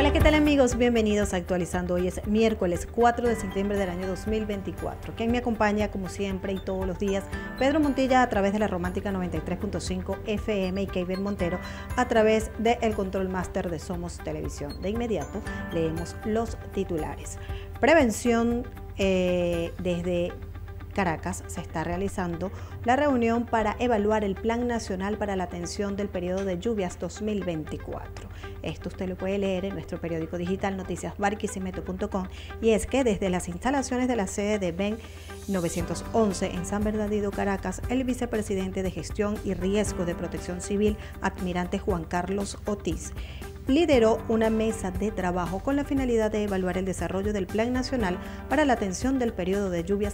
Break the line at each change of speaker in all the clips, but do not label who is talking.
Hola, ¿qué tal amigos? Bienvenidos a Actualizando. Hoy es miércoles 4 de septiembre del año 2024. Quien me acompaña como siempre y todos los días, Pedro Montilla a través de la Romántica 93.5 FM y Keiber Montero a través del Control Master de Somos Televisión. De inmediato leemos los titulares. Prevención desde Caracas se está realizando la reunión para evaluar el Plan Nacional para la Atención del Periodo de Lluvias 2024. Esto usted lo puede leer en nuestro periódico digital noticiasbarquisimeto.com, y es que desde las instalaciones de la sede de BEN 911 en San Bernardino, Caracas, el vicepresidente de Gestión y Riesgo de Protección Civil, admirante Juan Carlos Ortiz, lideró una mesa de trabajo con la finalidad de evaluar el desarrollo del Plan Nacional para la Atención del Periodo de Lluvias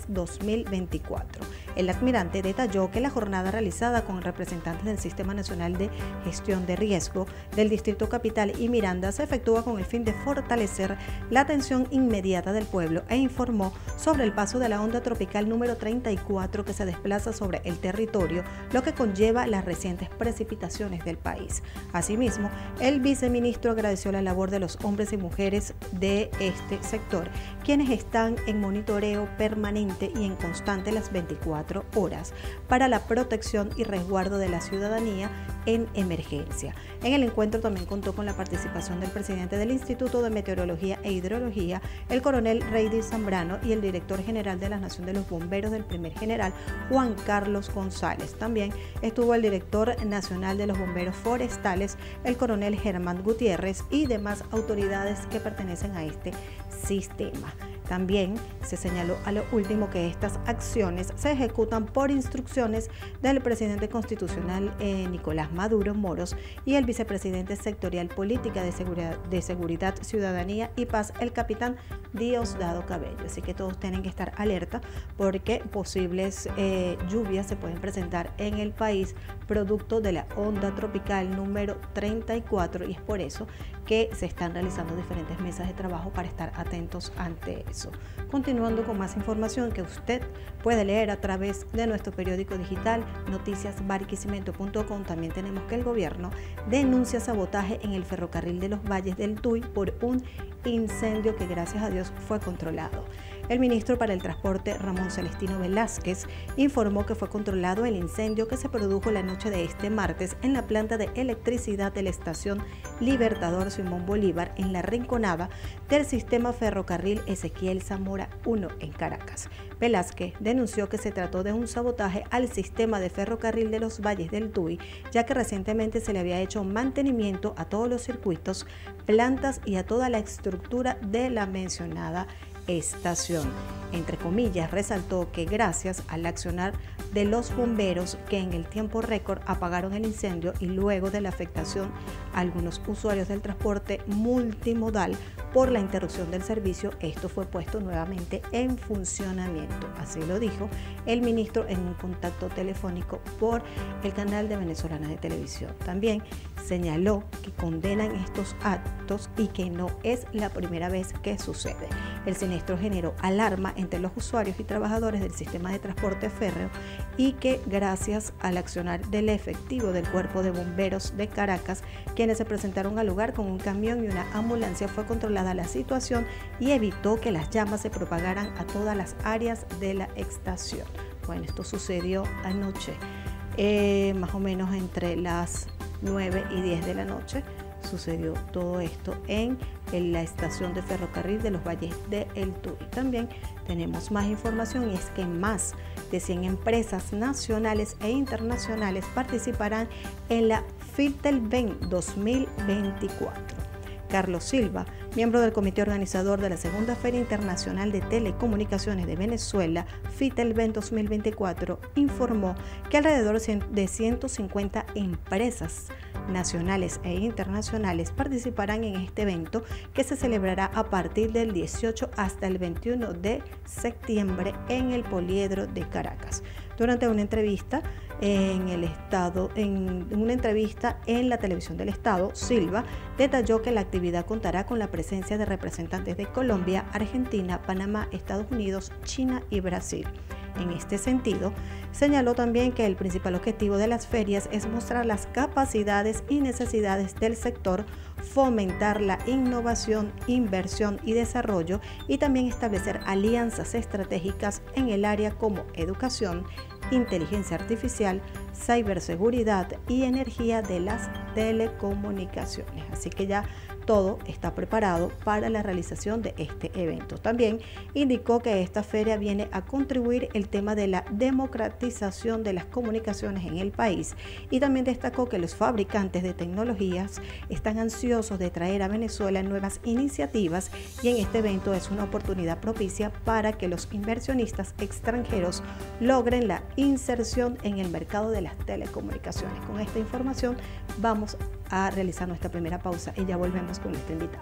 2024. El admirante detalló que la jornada realizada con representantes del Sistema Nacional de Gestión de Riesgo del Distrito Capital y Miranda se efectúa con el fin de fortalecer la atención inmediata del pueblo e informó sobre el paso de la onda tropical número 34 que se desplaza sobre el territorio, lo que conlleva las recientes precipitaciones del país. Asimismo, el viceministro agradeció la labor de los hombres y mujeres de este sector, quienes están en monitoreo permanente y en constante las 24 horas para la protección y resguardo de la ciudadanía en emergencia. En el encuentro también contó con la participación del presidente del Instituto de Meteorología e Hidrología, el coronel Reidy Zambrano, y el director general de la Nación de los Bomberos del primer general Juan Carlos González. También estuvo el director nacional de los Bomberos Forestales, el coronel Germán Gutiérrez, y demás autoridades que pertenecen a este sistema. También se señaló a lo último que estas acciones se ejecutan por instrucciones del presidente constitucional Nicolás Maduro Moros y el vicepresidente sectorial Política de Seguridad, Ciudadanía y Paz, el capitán Diosdado Cabello. Así que todos tienen que estar alerta porque posibles lluvias se pueden presentar en el país producto de la onda tropical número 34, y es por eso que se están realizando diferentes mesas de trabajo para estar atentos ante eso. Continuando con más información que usted puede leer a través de nuestro periódico digital noticiasbarquisimeto.com, también tenemos que el gobierno denuncia sabotaje en el ferrocarril de los Valles del Tuy por un incendio que gracias a Dios fue controlado. El ministro para el Transporte, Ramón Celestino Velázquez, informó que fue controlado el incendio que se produjo la noche de este martes en la planta de electricidad de la estación Libertador Simón Bolívar en la Rinconada del sistema ferrocarril Ezequiel Zamora 1 en Caracas. Velázquez denunció que se trató de un sabotaje al sistema de ferrocarril de los Valles del Tuy, ya que recientemente se le había hecho mantenimiento a todos los circuitos, plantas y a toda la estructura de la mencionada estación. Entre comillas, resaltó que gracias al accionar de los bomberos que en el tiempo récord apagaron el incendio y luego de la afectación a algunos usuarios del transporte multimodal por la interrupción del servicio, esto fue puesto nuevamente en funcionamiento. Así lo dijo el ministro en un contacto telefónico por el canal de Venezolana de Televisión. También señaló que condenan estos actos y que no es la primera vez que sucede. El siniestro generó alarma entre los usuarios y trabajadores del sistema de transporte férreo y que gracias al accionar del efectivo del Cuerpo de Bomberos de Caracas, quienes se presentaron al lugar con un camión y una ambulancia, fue controlada la situación y evitó que las llamas se propagaran a todas las áreas de la estación. Bueno, esto sucedió anoche, más o menos entre las 9 y 10 de la noche. Sucedió todo esto en la estación de ferrocarril de los Valles del Tuy. También tenemos más información, y es que más de 100 empresas nacionales e internacionales participarán en la FITELBEN 2024. Carlos Silva, miembro del comité organizador de la Segunda Feria Internacional de Telecomunicaciones de Venezuela, FITELBEN 2024, informó que alrededor de 150 empresas nacionales e internacionales participarán en este evento, que se celebrará a partir del 18 hasta el 21 de septiembre en el Poliedro de Caracas. Durante una entrevista en la televisión del Estado, Silva detalló que la actividad contará con la presencia de representantes de Colombia, Argentina, Panamá, Estados Unidos, China y Brasil. En este sentido, señaló también que el principal objetivo de las ferias es mostrar las capacidades y necesidades del sector, fomentar la innovación, inversión y desarrollo y también establecer alianzas estratégicas en el área como educación, inteligencia artificial, ciberseguridad y energía de las telecomunicaciones. Así que ya todo está preparado para la realización de este evento. También indicó que esta feria viene a contribuir el tema de la democratización de las comunicaciones en el país y también destacó que los fabricantes de tecnologías están ansiosos de traer a Venezuela nuevas iniciativas y en este evento es una oportunidad propicia para que los inversionistas extranjeros logren la inserción en el mercado de las telecomunicaciones. Con esta información vamos a realizar nuestra primera pausa y ya volvemos con esta invitada.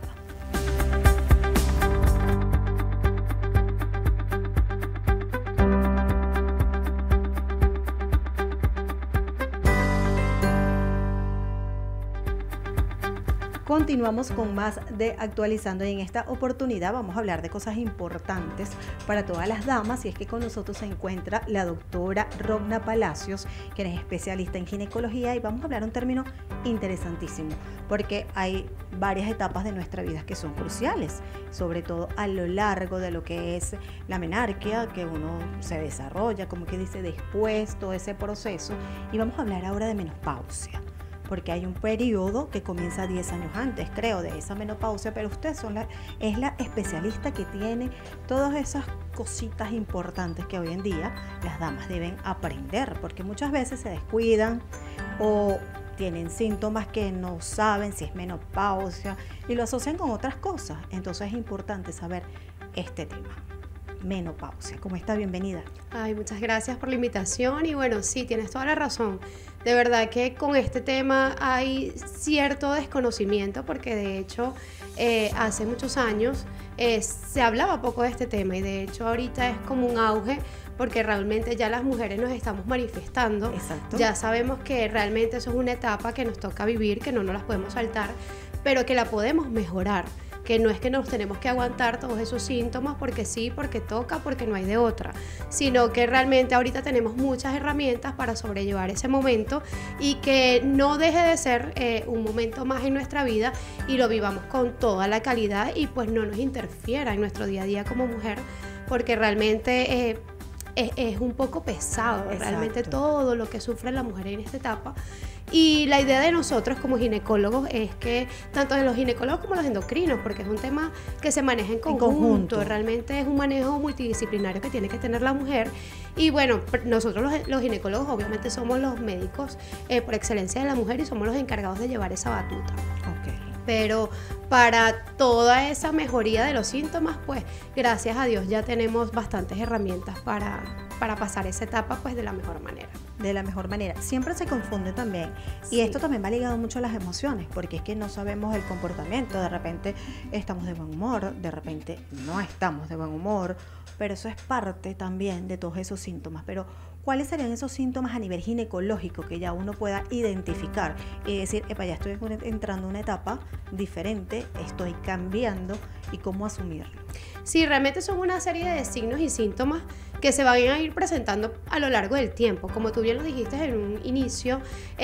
Continuamos con más de Actualizando y en esta oportunidad vamos a hablar de cosas importantes para todas las damas y es que con nosotros se encuentra la doctora Rogna Palacios, quien es especialista en ginecología y vamos a hablar un término interesantísimo porque hay varias etapas de nuestra vida que son cruciales, sobre todo a lo largo de lo que es la menarquia, que uno se desarrolla, como que dice, después todo ese proceso y vamos a hablar ahora de menopausia. Porque hay un periodo que comienza 10 años antes, creo, de esa menopausia, pero usted es la especialista que tiene todas esas cositas importantes que hoy en día las damas deben aprender, porque muchas veces se descuidan o tienen síntomas que no saben si es menopausia y lo asocian con otras cosas. Entonces es importante saber este tema. Menopausia. ¿Cómo está? Bienvenida.
Ay, muchas gracias por la invitación y bueno, sí, tienes toda la razón. De verdad que con este tema hay cierto desconocimiento porque de hecho hace muchos años se hablaba poco de este tema y de hecho ahorita es como un auge porque realmente ya las mujeres nos estamos manifestando.
Exacto.
Ya sabemos que realmente eso es una etapa que nos toca vivir, que no nos las podemos saltar, pero que la podemos mejorar. Que no es que nos tenemos que aguantar todos esos síntomas porque sí, porque toca, porque no hay de otra, sino que realmente ahorita tenemos muchas herramientas para sobrellevar ese momento y que no deje de ser un momento más en nuestra vida y lo vivamos con toda la calidad y pues no nos interfiera en nuestro día a día como mujer, porque realmente es un poco pesado. Exacto. Realmente todo lo que sufre la mujer en esta etapa. Y la idea de nosotros como ginecólogos es que tanto de los ginecólogos como los endocrinos, porque es un tema que se maneja en conjunto. Realmente es un manejo multidisciplinario que tiene que tener la mujer. Y bueno, nosotros los ginecólogos obviamente somos los médicos por excelencia de la mujer y somos los encargados de llevar esa batuta.
Okay.
Pero para toda esa mejoría de los síntomas, pues gracias a Dios ya tenemos bastantes herramientas para pasar esa etapa pues de la mejor manera.
De la mejor manera. Siempre se confunde también. Sí. Y esto también va ligado mucho a las emociones, porque es que no sabemos el comportamiento. De repente estamos de buen humor, de repente no estamos de buen humor, pero eso es parte también de todos esos síntomas. Pero ¿cuáles serían esos síntomas a nivel ginecológico que ya uno pueda identificar y decir, epa, ya estoy entrando a una etapa diferente, estoy cambiando y cómo asumirlo?
Sí, realmente son una serie de signos y síntomas que se van a ir presentando a lo largo del tiempo. Como tú bien lo dijiste en un inicio,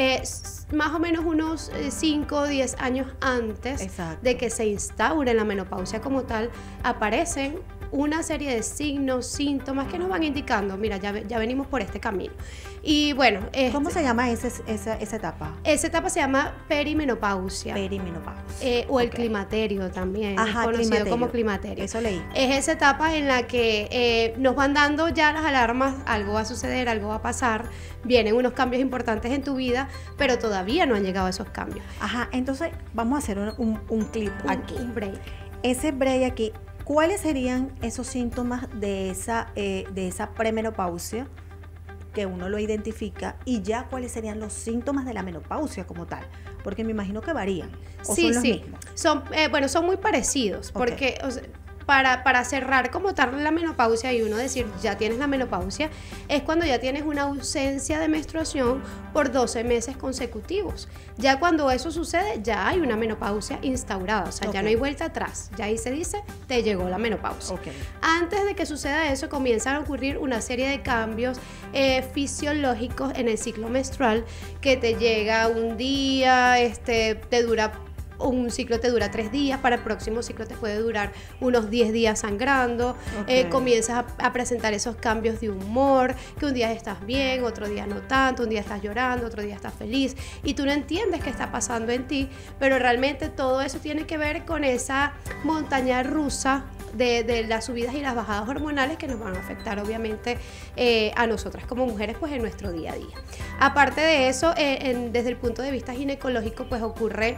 más o menos unos 5 o 10 años antes
Exacto.
de que se instaure la menopausia como tal, aparecen una serie de signos, síntomas que nos van indicando, mira, ya venimos por este camino. Y bueno,
¿cómo se llama esa etapa?
Esa etapa se llama perimenopausia.
Perimenopausia.
O el climaterio también.
Ajá,
conocido
climaterio.
Como climaterio.
Eso leí.
Es esa etapa en la que nos van dando ya las alarmas, algo va a suceder, algo va a pasar, vienen unos cambios importantes en tu vida, pero todavía no han llegado esos cambios.
Ajá, entonces vamos a hacer un clip aquí.
Un break.
Ese break aquí, ¿cuáles serían esos síntomas de esa premenopausia que uno lo identifica y ya cuáles serían los síntomas de la menopausia como tal? Porque me imagino que varían. ¿O
sí,
son los
sí.
mismos?
Son muy parecidos, porque para cerrar como tal la menopausia y uno decir ya tienes la menopausia, es cuando ya tienes una ausencia de menstruación por 12 meses consecutivos. Ya cuando eso sucede, ya hay una menopausia instaurada, o sea, ya no hay vuelta atrás. Ya ahí se dice, te llegó la menopausia. Antes de que suceda eso, comienzan a ocurrir una serie de cambios fisiológicos en el ciclo menstrual, que te llega un día, te dura un ciclo, te dura 3 días, para el próximo ciclo te puede durar unos 10 días sangrando, comienzas a presentar esos cambios de humor, que un día estás bien, otro día no tanto, un día estás llorando, otro día estás feliz, y tú no entiendes qué está pasando en ti, pero realmente todo eso tiene que ver con esa montaña rusa de las subidas y las bajadas hormonales que nos van a afectar obviamente a nosotras como mujeres pues en nuestro día a día. Aparte de eso, desde el punto de vista ginecológico pues ocurre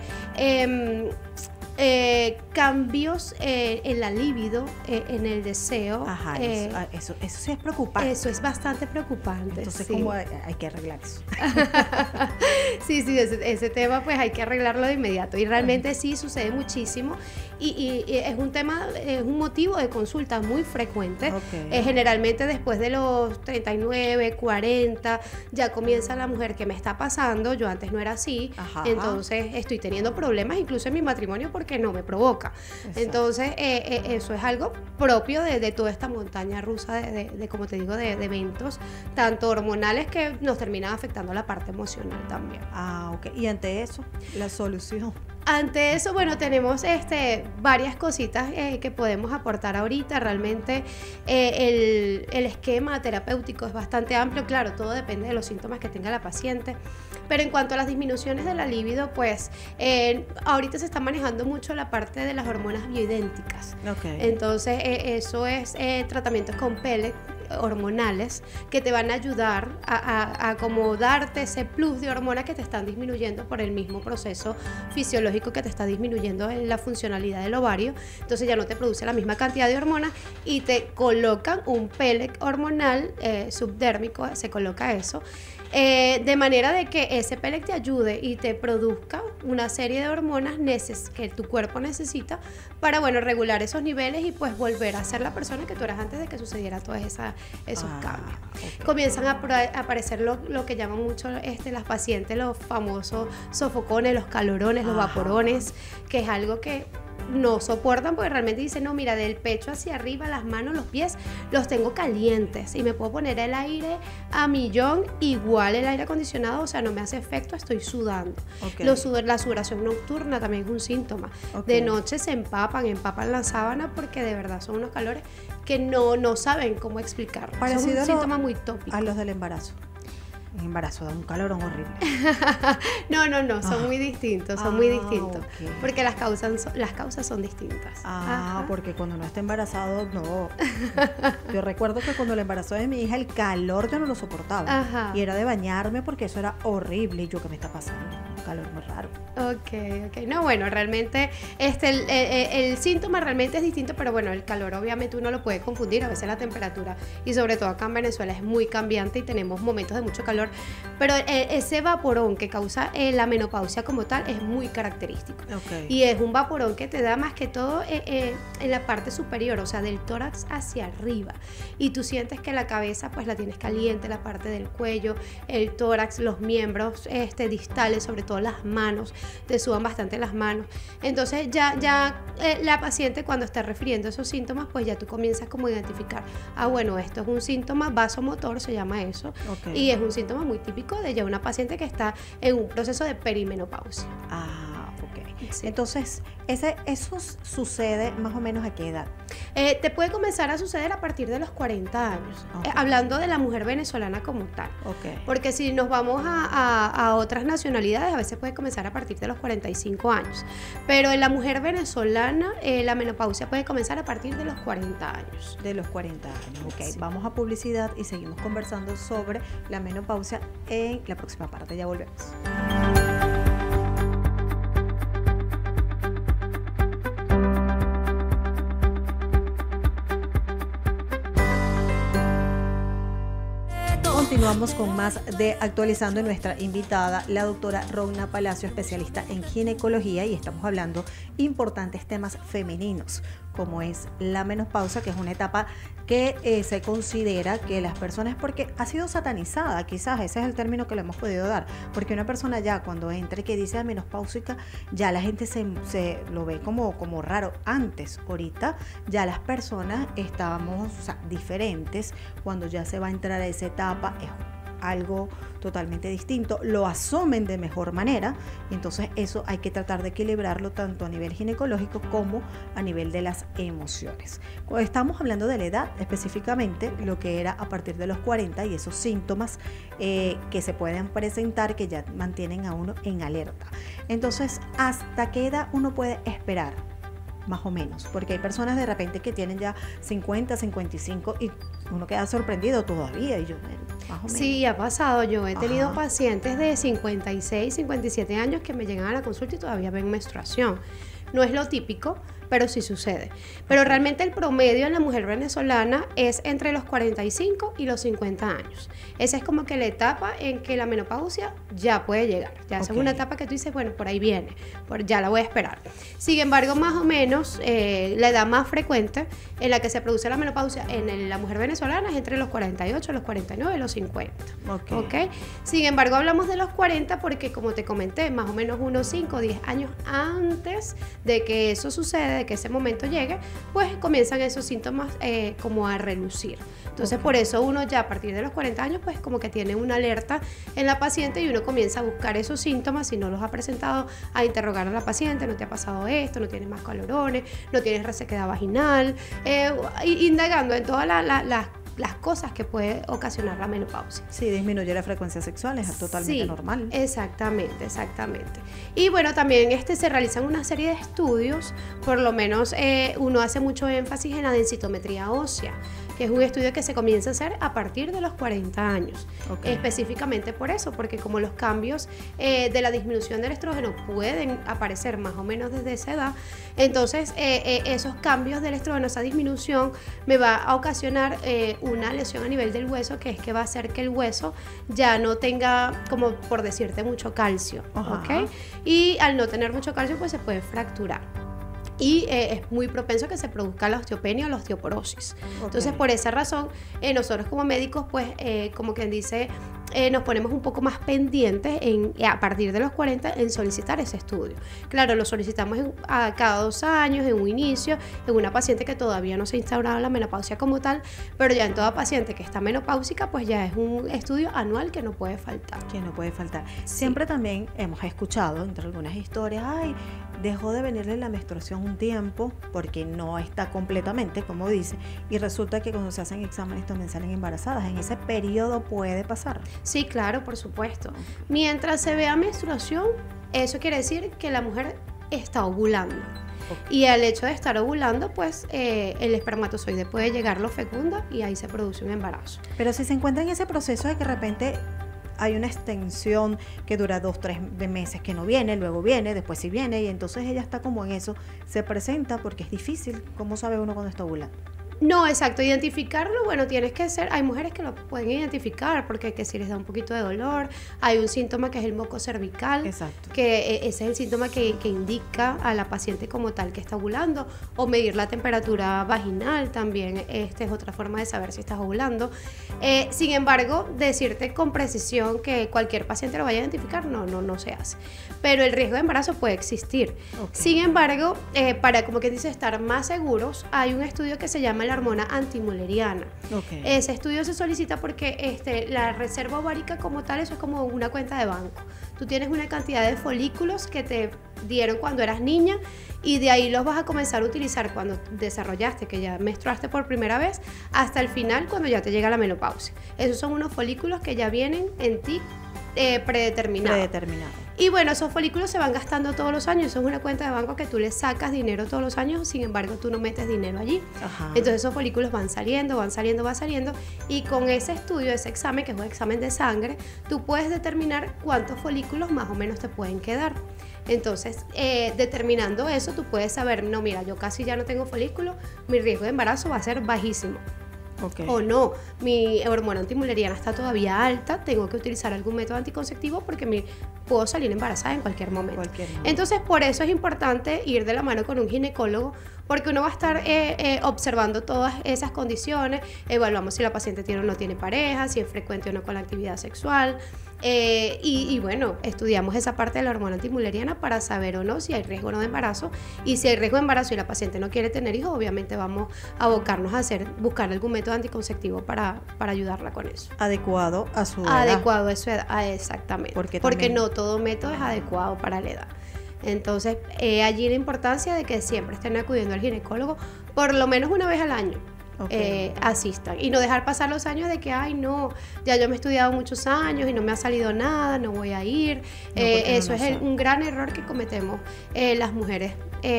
cambios en la libido, en el deseo.
Ajá, eso sí es preocupante.
Eso es bastante preocupante.
Entonces, ¿cómo hay que arreglar eso?
Sí, ese tema pues hay que arreglarlo de inmediato. Y realmente sí sucede muchísimo. Y es un tema, es un motivo de consulta muy frecuente. Generalmente después de los 39, 40, ya comienza la mujer que me está pasando. Yo antes no era así. Entonces estoy teniendo problemas incluso en mi matrimonio porque no me provoca. Entonces eso es algo propio de toda esta montaña rusa de como te digo, de eventos, tanto hormonales que nos terminan afectando la parte emocional también.
Y ante eso, la solución.
Ante eso, bueno, tenemos varias cositas que podemos aportar ahorita. Realmente el esquema terapéutico es bastante amplio. Claro, todo depende de los síntomas que tenga la paciente. Pero en cuanto a las disminuciones de la libido, pues ahorita se está manejando mucho la parte de las hormonas bioidénticas. Entonces, eso es tratamientos con pellets hormonales que te van a ayudar a como darte ese plus de hormonas que te están disminuyendo por el mismo proceso fisiológico que te está disminuyendo en la funcionalidad del ovario. Entonces ya no te produce la misma cantidad de hormonas y te colocan un pellet hormonal subdérmico, se coloca eso, de manera de que ese pellet te ayude y te produzca una serie de hormonas que tu cuerpo necesita para, bueno, regular esos niveles y pues volver a ser la persona que tú eras antes de que sucediera todos esos cambios. Comienzan a aparecer lo que llaman mucho las pacientes, los famosos sofocones, los calorones, los vaporones, que es algo que no soportan porque realmente dicen, no, mira, del pecho hacia arriba, las manos, los pies, los tengo calientes y me puedo poner el aire a millón, igual el aire acondicionado, o sea, no me hace efecto, estoy sudando. La sudoración nocturna también es un síntoma. De noche se empapan la sábana porque de verdad son unos calores que no saben cómo explicar. Es un síntoma muy tópico.
A los del embarazo. El embarazo da un calorón horrible.
No, son muy distintos, porque las causas son distintas.
Porque cuando uno está embarazado, no. Yo recuerdo que cuando el embarazo de mi hija, el calor yo no lo soportaba. Y era de bañarme porque eso era horrible. Y yo, ¿qué me está pasando? Un calor muy raro.
No, bueno, realmente el síntoma realmente es distinto, pero bueno, el calor obviamente uno lo puede confundir, a veces la temperatura, y sobre todo acá en Venezuela es muy cambiante y tenemos momentos de mucho calor, pero ese vaporón que causa la menopausia como tal es muy característico. Y es un vaporón que te da más que todo en la parte superior, o sea, del tórax hacia arriba, y tú sientes que la cabeza pues la tienes caliente, la parte del cuello, el tórax, los miembros distales, sobre todo las manos, te sudan bastante las manos. Entonces ya la paciente cuando está refiriendo esos síntomas, pues ya tú comienzas como a identificar, bueno, esto es un síntoma vasomotor, se llama eso, y es un síntoma muy típico de ya una paciente que está en un proceso de perimenopausia.
Sí. Entonces, ¿eso sucede más o menos a qué edad?
Te puede comenzar a suceder a partir de los 40 años, hablando de la mujer venezolana como tal. Porque si nos vamos a otras nacionalidades, a veces puede comenzar a partir de los 45 años. Pero en la mujer venezolana, la menopausia puede comenzar a partir de los 40 años.
De los 40 años,
Sí.
Vamos a publicidad y seguimos conversando sobre la menopausia en la próxima parte. Ya volvemos. Continuamos con más de Actualizando, nuestra invitada, la doctora Rogna Palacio, especialista en ginecología, y estamos hablando importantes temas femeninos, como es la menopausia, que es una etapa que se considera que las personas, porque ha sido satanizada, quizás ese es el término que le hemos podido dar, porque una persona ya cuando entre que dice menopáusica, ya la gente se lo ve como raro. Antes, ahorita, ya las personas estábamos, o sea, diferentes, cuando ya se va a entrar a esa etapa, es algo totalmente distinto, lo asumen de mejor manera, y entonces eso hay que tratar de equilibrarlo tanto a nivel ginecológico como a nivel de las emociones. Cuando estamos hablando de la edad, específicamente lo que era a partir de los 40 y esos síntomas que se pueden presentar que ya mantienen a uno en alerta. Entonces, ¿hasta qué edad uno puede esperar? Más o menos, porque hay personas de repente que tienen ya 50, 55 y uno queda sorprendido todavía, y yo, más o menos.
Sí, ha pasado. Yo he tenido pacientes de 56, 57 años que me llegan a la consulta y todavía ven menstruación. No es lo típico, pero sí sucede. Pero realmente el promedio en la mujer venezolana es entre los 45 y los 50 años. Esa es como que la etapa en que la menopausia ya puede llegar. Ya esa es una etapa que tú dices, bueno, por ahí viene, ya la voy a esperar. Sin embargo, más o menos, la edad más frecuente en la que se produce la menopausia en la mujer venezolana es entre los 48, los 49 y los 50. ¿Okay? Sin embargo, hablamos de los 40 porque, como te comenté, más o menos unos 5 o 10 años antes de que eso suceda, de que ese momento llegue, pues comienzan esos síntomas como a relucir. Entonces, por eso uno ya a partir de los 40 años, pues como que tiene una alerta en la paciente y uno comienza a buscar esos síntomas, si no los ha presentado, a interrogar a la paciente, ¿no te ha pasado esto? ¿No tienes más calorones? ¿No tienes resequedad vaginal? Indagando en todas las cosas que puede ocasionar la menopausia.
Sí, disminuye la frecuencia sexual, es totalmente normal.
Exactamente. Y bueno, también se realizan una serie de estudios, por lo menos uno hace mucho énfasis en la densitometría ósea, que es un estudio que se comienza a hacer a partir de los 40 años. Específicamente por eso, porque como los cambios de la disminución del estrógeno pueden aparecer más o menos desde esa edad, entonces esos cambios del estrógeno, esa disminución, me va a ocasionar una lesión a nivel del hueso, que es que va a hacer que el hueso ya no tenga, como por decirte, mucho calcio. Y al no tener mucho calcio, pues se puede fracturar. Y es muy propenso a que se produzca la osteopenia o la osteoporosis. Entonces, por esa razón, nosotros como médicos, pues, como quien dice, nos ponemos un poco más pendientes a partir de los 40 en solicitar ese estudio. Claro, lo solicitamos a cada 2 años, en un inicio, en una paciente que todavía no se ha instaurado la menopausia como tal, pero ya en toda paciente que está menopáusica, pues ya es un estudio anual que no puede faltar.
Siempre también hemos escuchado, entre algunas historias, dejó de venirle la menstruación un tiempo porque no está completamente, como dice, y resulta que cuando se hacen exámenes también salen embarazadas. En ese periodo puede pasar.
Sí, claro, por supuesto. Mientras se vea menstruación, eso quiere decir que la mujer está ovulando. Y al hecho de estar ovulando, pues el espermatozoide puede llegar, lo fecunda y ahí se produce un embarazo.
Pero si se encuentra en ese proceso de que de repente hay una extensión que dura 2-3 meses que no viene, luego viene, después sí viene, y entonces ella está como en eso, se presenta porque es difícil. ¿Cómo sabe uno cuando está ovulando?
No, exacto, identificarlo, bueno, hay mujeres que lo pueden identificar porque que si les da un poquito de dolor, hay un síntoma que es el moco cervical, que ese es el síntoma que indica a la paciente como tal que está ovulando, o medir la temperatura vaginal también, es otra forma de saber si estás ovulando. Sin embargo, decirte con precisión que cualquier paciente lo vaya a identificar, no se hace, pero el riesgo de embarazo puede existir. Sin embargo, para, como quien dice, estar más seguros, hay un estudio que se llama la hormona antimuleriana. Ese estudio se solicita porque la reserva ovárica como tal, eso es como una cuenta de banco. Tú tienes una cantidad de folículos que te dieron cuando eras niña y de ahí los vas a comenzar a utilizar cuando desarrollaste, que ya menstruaste por primera vez, hasta el final cuando ya te llega la menopausia. Esos son unos folículos que ya vienen en ti predeterminado. Y bueno, esos folículos se van gastando todos los años. Eso es una cuenta de banco que tú le sacas dinero todos los años, sin embargo tú no metes dinero allí. Entonces esos folículos van saliendo. Y con ese estudio, ese examen, que es un examen de sangre, tú puedes determinar cuántos folículos más o menos te pueden quedar. Entonces, determinando eso, tú puedes saber, no, mira, yo casi ya no tengo folículos, mi riesgo de embarazo va a ser bajísimo. O no, mi hormona antimuleriana está todavía alta, tengo que utilizar algún método anticonceptivo porque puedo salir embarazada en cualquier momento. Entonces, por eso es importante ir de la mano con un ginecólogo, porque uno va a estar observando todas esas condiciones, evaluamos si la paciente tiene o no tiene pareja, si es frecuente o no con la actividad sexual, y bueno, estudiamos esa parte de la hormona antimuleriana para saber o no si hay riesgo o no de embarazo, y si hay riesgo de embarazo y la paciente no quiere tener hijos, obviamente vamos a abocarnos a buscar algún método anticonceptivo para ayudarla con eso.
Adecuado a su edad.
Adecuado a su edad, exactamente. Porque no todo método es adecuado para la edad. Entonces, allí la importancia de que siempre estén acudiendo al ginecólogo por lo menos una vez al año. Asistan y no dejar pasar los años de que ay no, ya yo me he estudiado muchos años y no me ha salido nada, no voy a ir. Eso es un gran error que cometemos las mujeres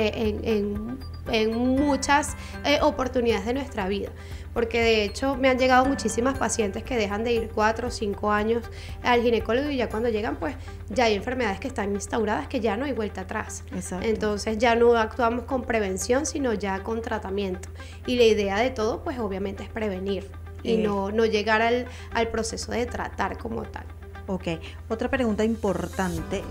en muchas oportunidades de nuestra vida, porque de hecho me han llegado muchísimas pacientes que dejan de ir 4 o 5 años al ginecólogo y ya cuando llegan pues ya hay enfermedades que están instauradas que ya no hay vuelta atrás.
Exacto.
Entonces ya no actuamos con prevención sino ya con tratamiento, y la idea de todo pues obviamente es prevenir y no llegar al proceso de tratar como tal.
Ok, otra pregunta importante,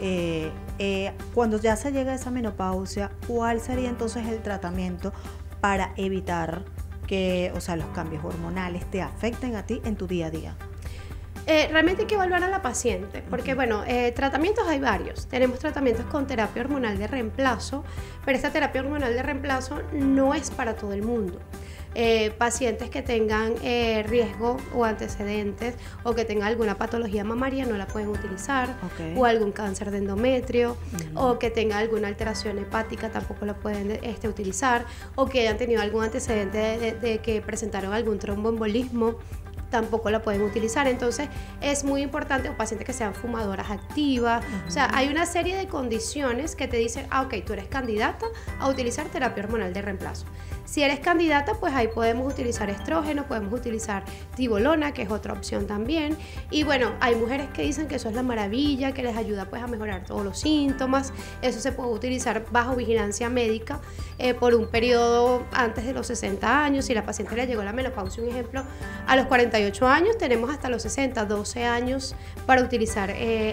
cuando ya se llega a esa menopausia, ¿cuál sería entonces el tratamiento para evitar que, o sea, los cambios hormonales te afecten a ti en tu día a día?
Realmente hay que evaluar a la paciente, porque bueno, tratamientos hay varios. Tenemos tratamientos con terapia hormonal de reemplazo, pero esta terapia hormonal de reemplazo no es para todo el mundo. Pacientes que tengan riesgo o antecedentes o que tengan alguna patología mamaria no la pueden utilizar, o algún cáncer de endometrio, o que tengan alguna alteración hepática tampoco la pueden utilizar, o que hayan tenido algún antecedente de que presentaron algún tromboembolismo, tampoco la pueden utilizar. Entonces es muy importante, o pacientes que sean fumadoras activas, o sea, hay una serie de condiciones que te dicen, ok, tú eres candidata a utilizar terapia hormonal de reemplazo. Si eres candidata, pues ahí podemos utilizar estrógeno, podemos utilizar tibolona, que es otra opción también. Y bueno, hay mujeres que dicen que eso es la maravilla, que les ayuda pues a mejorar todos los síntomas. Eso se puede utilizar bajo vigilancia médica por un periodo antes de los 60 años. Si la paciente le llegó la menopausia, un ejemplo, a los 48 años, tenemos hasta los 60, 12 años para utilizar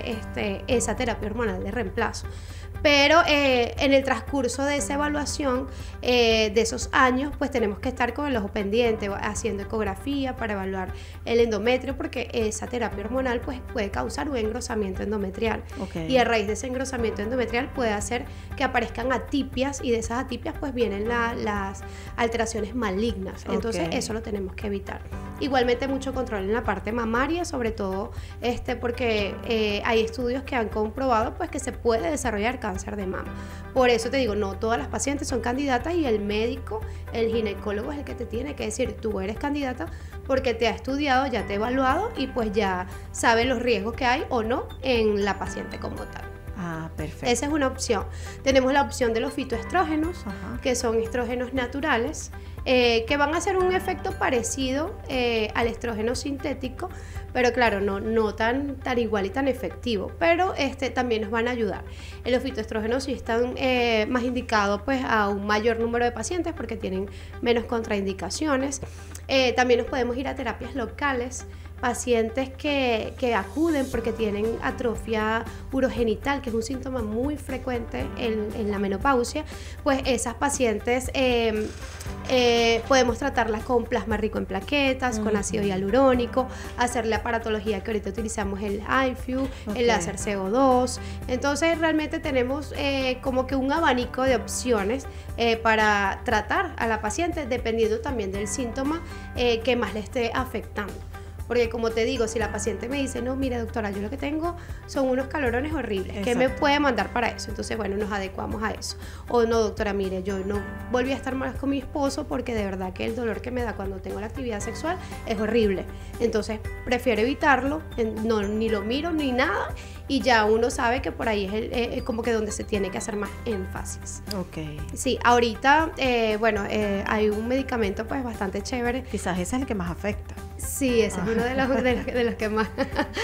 esa terapia hormonal de reemplazo. Pero en el transcurso de esa evaluación de esos años, pues tenemos que estar con el ojo pendiente, haciendo ecografía para evaluar el endometrio, porque esa terapia hormonal pues puede causar un engrosamiento endometrial. Y a raíz de ese engrosamiento endometrial puede hacer que aparezcan atipias, y de esas atipias pues vienen las alteraciones malignas. Entonces eso lo tenemos que evitar. Igualmente mucho control en la parte mamaria, sobre todo porque hay estudios que han comprobado pues que se puede desarrollar cáncer de mama. Por eso te digo, no todas las pacientes son candidatas, y el médico, el ginecólogo es el que te tiene que decir, tú eres candidata porque te ha estudiado, ya te ha evaluado y pues ya sabe los riesgos que hay o no en la paciente como tal.
Ah, perfecto.
Esa es una opción. Tenemos la opción de los fitoestrógenos, que son estrógenos naturales, que van a hacer un efecto parecido al estrógeno sintético, pero claro, no tan igual y tan efectivo, pero también nos van a ayudar. Los fitoestrógenos sí están más indicados pues a un mayor número de pacientes porque tienen menos contraindicaciones. También nos podemos ir a terapias locales. Pacientes que acuden porque tienen atrofia urogenital, que es un síntoma muy frecuente en la menopausia, pues esas pacientes podemos tratarlas con plasma rico en plaquetas, con ácido hialurónico, hacer la aparatología que ahorita utilizamos, el IFU, el láser CO2. Entonces realmente tenemos como que un abanico de opciones para tratar a la paciente dependiendo también del síntoma que más le esté afectando. Porque como te digo, si la paciente me dice, no, mire doctora, yo lo que tengo son unos calorones horribles, ¿qué me puede mandar para eso? Entonces, bueno, nos adecuamos a eso. O no, doctora, mire, yo no volví a estar más con mi esposo porque de verdad que el dolor que me da cuando tengo la actividad sexual es horrible. Entonces, prefiero evitarlo, ni lo miro ni nada, y ya uno sabe que por ahí es como que donde se tiene que hacer más énfasis. Sí, ahorita, hay un medicamento pues bastante chévere.
Quizás ese es el que más afecta.
Sí, ese es uno de los que más,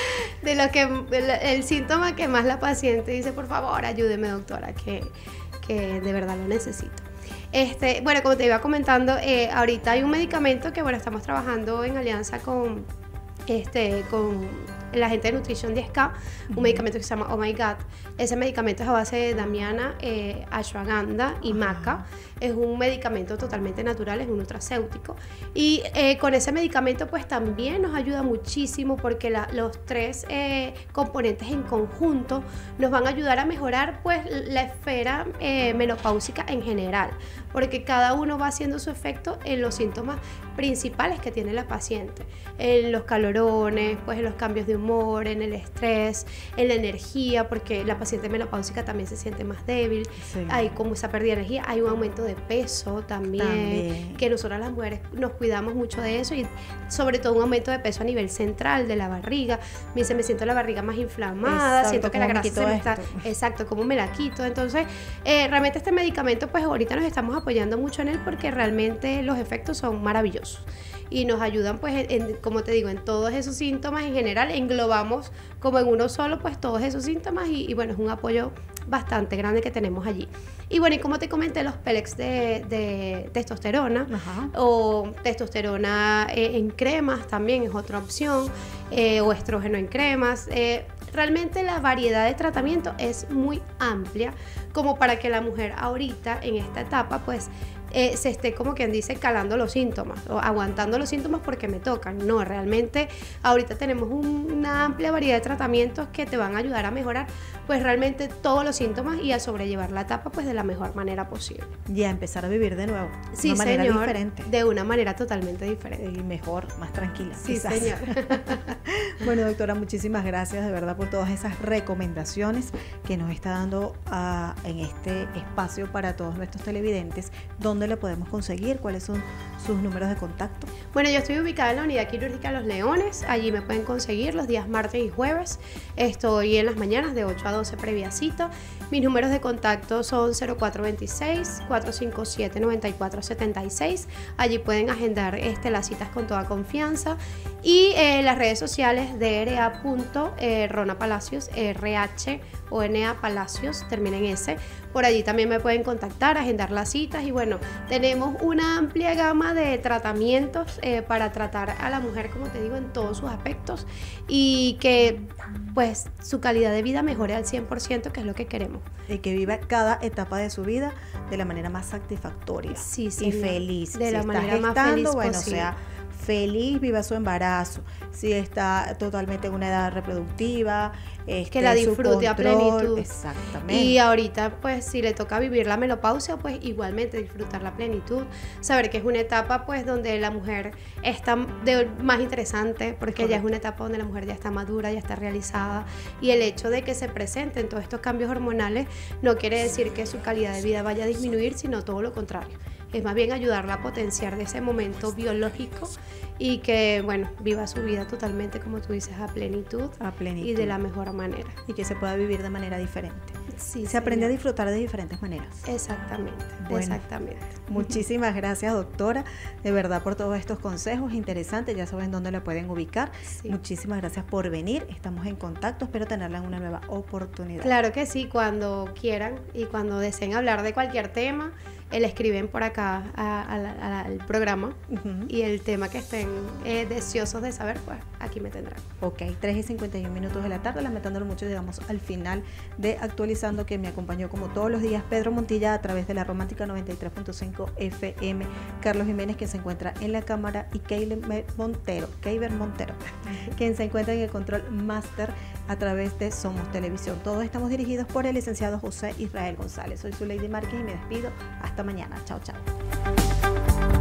el síntoma que más la paciente dice, por favor, ayúdeme doctora, que de verdad lo necesito. Bueno, como te iba comentando, ahorita hay un medicamento que, bueno, estamos trabajando en alianza con la gente de Nutrition 10K, un medicamento que se llama Oh My God. Ese medicamento es a base de damiana, ashwagandha y maca. Es un medicamento totalmente natural, es un nutracéutico. Y con ese medicamento pues también nos ayuda muchísimo porque los tres componentes en conjunto nos van a ayudar a mejorar pues la esfera menopáusica en general, porque cada uno va haciendo su efecto en los síntomas principales que tiene la paciente, en los calorones, pues en los cambios de humor, en el estrés, en la energía, porque la paciente menopáusica también se siente más débil, hay como esa pérdida de energía, hay un aumento de peso también, que nosotras las mujeres nos cuidamos mucho de eso, y sobre todo un aumento de peso a nivel central de la barriga. Me siento la barriga más inflamada, exacto, siento que la grasa se me está, exacto, como me la quito. Entonces realmente este medicamento pues ahorita nos estamos apoyando mucho en él porque realmente los efectos son maravillosos y nos ayudan pues como te digo, en todos esos síntomas en general. Englobamos como en uno solo pues todos esos síntomas y bueno, es un apoyo bastante grande que tenemos allí. Y bueno, y como te comenté, los pellets de testosterona, o testosterona en cremas también es otra opción, o estrógeno en cremas. Realmente la variedad de tratamiento es muy amplia como para que la mujer ahorita en esta etapa pues se esté, como quien dice, calando los síntomas o aguantando los síntomas porque me tocan. No, realmente ahorita tenemos una amplia variedad de tratamientos que te van a ayudar a mejorar pues realmente todos los síntomas y a sobrellevar la etapa pues de la mejor manera posible.
Y a empezar a vivir de nuevo.
Sí,
de una manera
señor,
diferente.
De una manera totalmente diferente.
Y mejor, más tranquila.
Sí,
quizás.
señor.
Bueno, doctora, muchísimas gracias de verdad por todas esas recomendaciones que nos está dando en este espacio para todos nuestros televidentes. ¿Dónde lo podemos conseguir? ¿Cuáles son sus números de contacto?
Bueno, yo estoy ubicada en la Unidad Quirúrgica Los Leones. Allí me pueden conseguir los días martes y jueves. Estoy en las mañanas de 8 a 12 previa cita. Mis números de contacto son 0426-457-9476. Allí pueden agendar las citas con toda confianza. Y las redes sociales de RA. Rona Palacios, RH o NA Palacios, termina en S. Por allí también me pueden contactar, agendar las citas. Y bueno, tenemos una amplia gama de tratamientos para tratar a la mujer, como te digo, en todos sus aspectos y que pues su calidad de vida mejore al 100%, que es lo que queremos.
Y que viva cada etapa de su vida de la manera más satisfactoria,
sí,
y feliz.
De la manera más feliz
bueno,
posible.
O sea, feliz, viva su embarazo. Si está totalmente en una edad reproductiva,
que la disfrute a plenitud.
Exactamente.
Y ahorita, pues, si le toca vivir la menopausia, pues igualmente disfrutar la plenitud. Saber que es una etapa, pues, donde la mujer está más interesante, porque ya es una etapa donde la mujer ya está madura, ya está realizada. Y el hecho de que se presenten todos estos cambios hormonales no quiere decir que su calidad de vida vaya a disminuir, sino todo lo contrario. Es más bien ayudarla a potenciar de ese momento biológico y que, bueno, viva su vida totalmente, como tú dices, a plenitud y de la mejor manera.
Y que se pueda vivir de manera diferente.
Sí,
se aprende a disfrutar de diferentes maneras.
Exactamente, bueno, exactamente.
Muchísimas gracias, doctora, de verdad, por todos estos consejos interesantes. Ya saben dónde la pueden ubicar. Sí. Muchísimas gracias por venir. Estamos en contacto. Espero tenerla en una nueva oportunidad.
Claro que sí, cuando quieran y cuando deseen hablar de cualquier tema, le escriben por acá al programa y el tema que estén deseosos de saber, pues aquí me tendrán.
Ok, 3:51 de la tarde, lamentándolo mucho, llegamos al final de Actualizando, que me acompañó como todos los días Pedro Montilla a través de la Romántica 93.5 FM, Carlos Jiménez, que se encuentra en la cámara, y Keiber Montero, quien se encuentra en el control máster a través de Somos Televisión. Todos estamos dirigidos por el licenciado José Israel González. Soy su Lady Márquez y me despido. Hasta mañana. Chao, chao.